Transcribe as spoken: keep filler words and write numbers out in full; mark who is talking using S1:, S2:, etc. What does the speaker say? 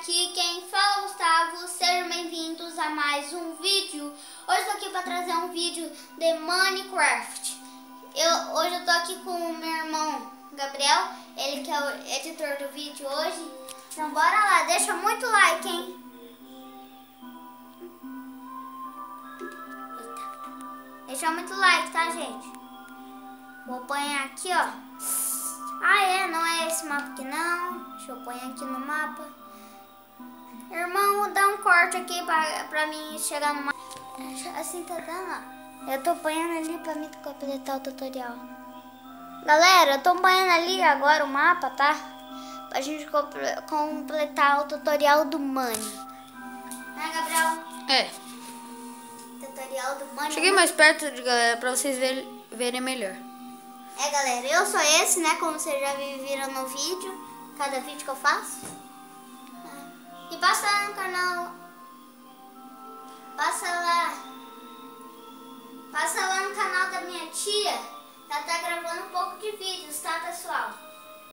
S1: Aqui quem fala, Gustavo. Sejam bem-vindos a mais um vídeo. Hoje eu tô aqui para trazer um vídeo de Minecraft. Eu, hoje eu tô aqui com o meu irmão Gabriel, ele que é o editor do vídeo hoje. Então bora lá, deixa muito like, hein? Eita. Deixa muito like, tá, gente? Vou apanhar aqui, ó. Ah, é, não é esse mapa aqui não. Deixa eu pôr aqui no mapa. Irmão, dá um corte aqui pra, pra mim chegar no mapa. Assim tá dando, ó. Eu tô apanhando ali pra mim completar o tutorial. Galera, eu tô apanhando ali agora o mapa, tá? Pra gente completar o tutorial do Money. Né, Gabriel?
S2: É.
S1: Tutorial do Money.
S2: Cheguei mais perto, de galera, pra vocês verem, verem melhor.
S1: É, galera, eu sou esse, né? Como vocês já viram no vídeo. Cada vídeo que eu faço. E passa lá no canal. Passa lá. Passa lá no canal da minha tia. Ela tá gravando um pouco de vídeos, tá, pessoal?